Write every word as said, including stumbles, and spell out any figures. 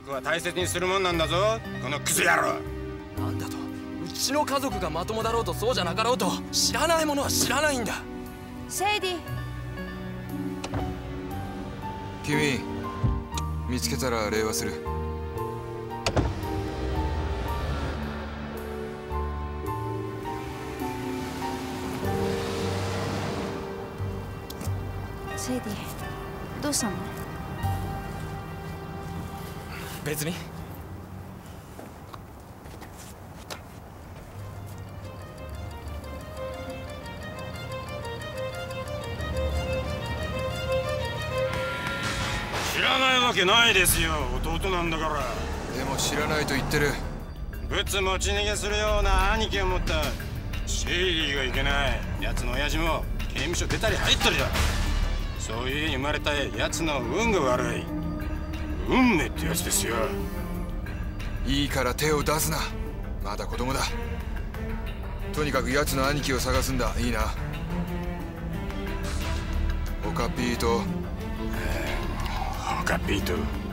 族は大切にするもんなんだぞ、このクズ野郎。 なんだと？うちの家族がまともだろうとそうじゃなかろうと、知らないものは知らないんだ。 シェイディ、 君見つけたら礼話する。 シェイディ、どうしたの？ 別に。 知らないわけないですよ、弟なんだから。 でも知らないと言ってる。 ブツ持ち逃げするような兄貴を持ったシェイリーがいけない。奴の親父も刑務所出たり入ったりだ。そういう家に生まれた奴の運が悪い。運命ってやつですよ。 いいから手を出すな、まだ子供だ。とにかく奴の兄貴を探すんだ。いいな。オカピーとオカピーと